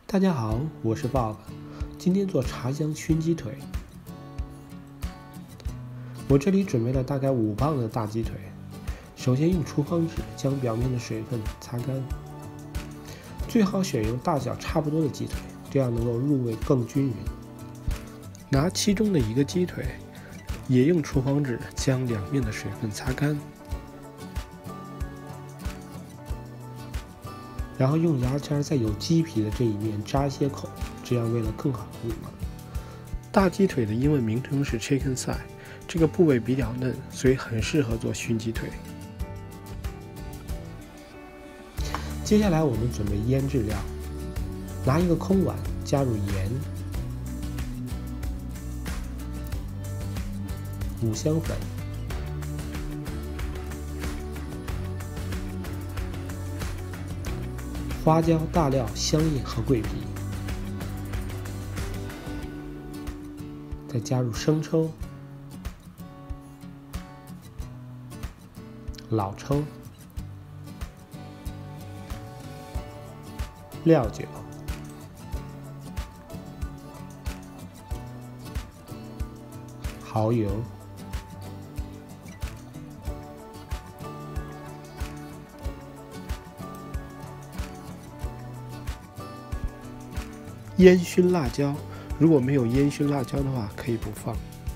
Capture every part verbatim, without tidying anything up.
大家好，我是 Bob， 今天做茶香熏鸡腿。我这里准备了大概五磅的大鸡腿，首先用厨房纸将表面的水分擦干，最好选用大小差不多的鸡腿，这样能够入味更均匀。拿其中的一个鸡腿，也用厨房纸将两面的水分擦干，然后用牙签在有鸡皮的这一面扎一些口，这样为了更好的入味。大鸡腿的英文名称是 chicken thigh， 这个部位比较嫩，所以很适合做熏鸡腿。接下来我们准备腌制料，拿一个空碗，加入盐、五香粉、花椒、大料、香叶和桂皮，再加入生抽、老抽、料酒、蚝油、烟熏辣椒，如果没有烟熏辣椒的话，可以不放。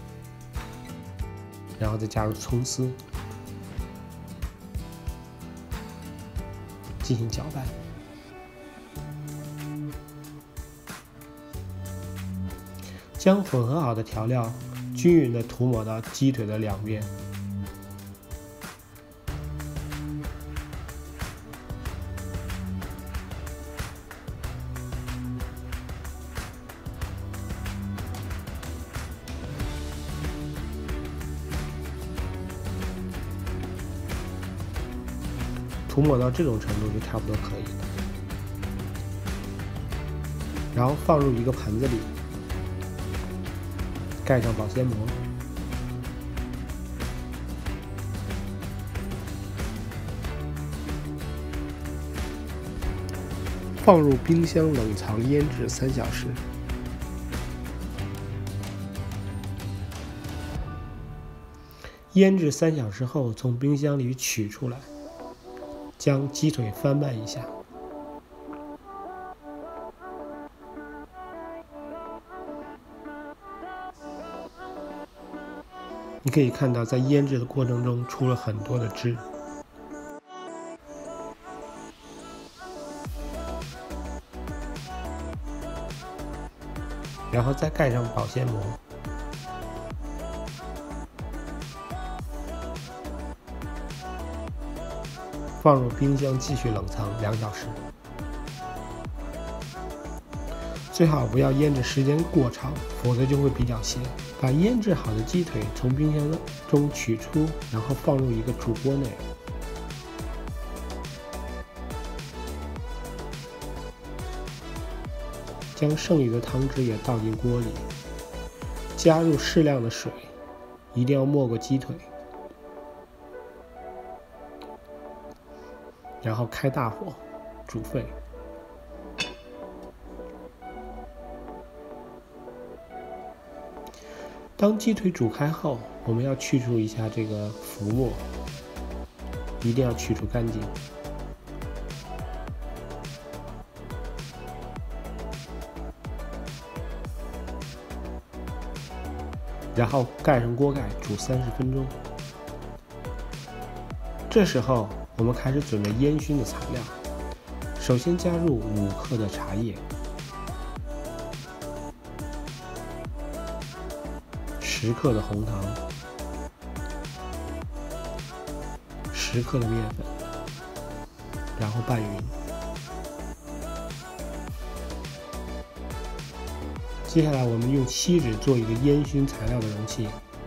然后再加入葱丝，进行搅拌。将混合好的调料均匀地涂抹到鸡腿的两边。涂抹到这种程度就差不多可以了，然后放入一个盘子里，盖上保鲜膜，放入冰箱冷藏腌制三小时。腌制三小时后，从冰箱里取出来。将鸡腿翻拌一下，你可以看到，在腌制的过程中出了很多的汁。然后再盖上保鲜膜。放入冰箱继续冷藏两小时，最好不要腌制时间过长，否则就会比较咸。把腌制好的鸡腿从冰箱中取出，然后放入一个煮锅内，将剩余的汤汁也倒进锅里，加入适量的水，一定要没过鸡腿。然后开大火煮沸。当鸡腿煮开后，我们要去除一下这个浮沫，一定要去除干净。然后盖上锅盖煮三十分钟。这时候我们开始准备烟熏的材料，首先加入五克的茶叶，十克的红糖，十克的面粉，然后拌匀。接下来我们用锡纸做一个烟熏材料的容器。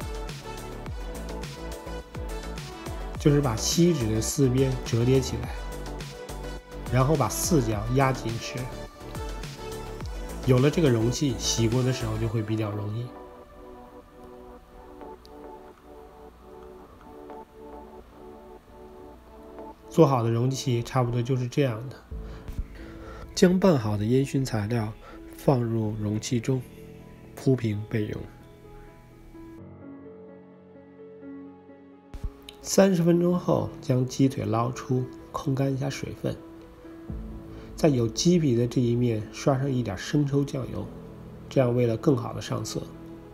就是把锡纸的四边折叠起来，然后把四角压紧实。有了这个容器，洗锅的时候就会比较容易。做好的容器差不多就是这样的。 将拌好的烟熏材料放入容器中，铺平备用。三十分钟后，将鸡腿捞出，控干一下水分，在有鸡皮的这一面刷上一点生抽酱油，这样为了更好的上色。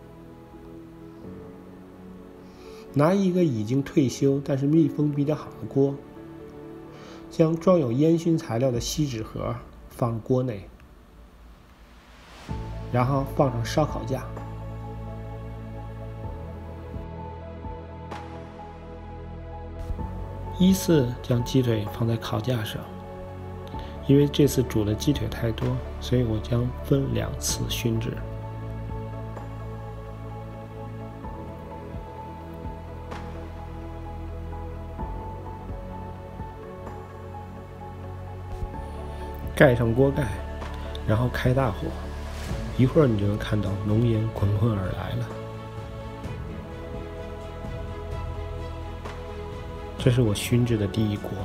拿一个已经退休但是密封比较好的锅，将装有烟熏材料的锡纸盒放入锅内，然后放上烧烤架，依次将鸡腿放在烤架上。因为这次煮的鸡腿太多，所以我将分两次熏制。盖上锅盖，然后开大火，一会儿你就能看到浓烟滚滚而来了。这是我熏制的第一锅。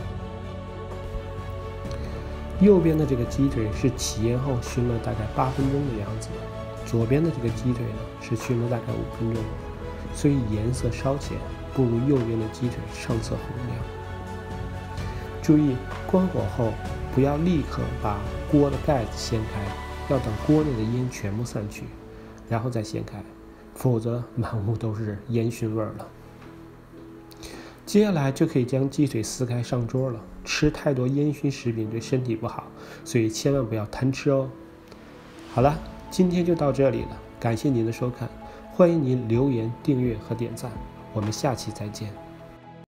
右边的这个鸡腿是起烟后熏了大概八分钟的样子，左边的这个鸡腿呢是熏了大概五分钟，所以颜色稍浅，不如右边的鸡腿上色红亮。注意关火后不要立刻把锅的盖子掀开，要等锅内的烟全部散去，然后再掀开，否则满屋都是烟熏味儿了。接下来就可以将鸡腿撕开上桌了。吃太多烟熏食品对身体不好，所以千万不要贪吃哦。好了，今天就到这里了，感谢您的收看，欢迎您留言、订阅和点赞，我们下期再见。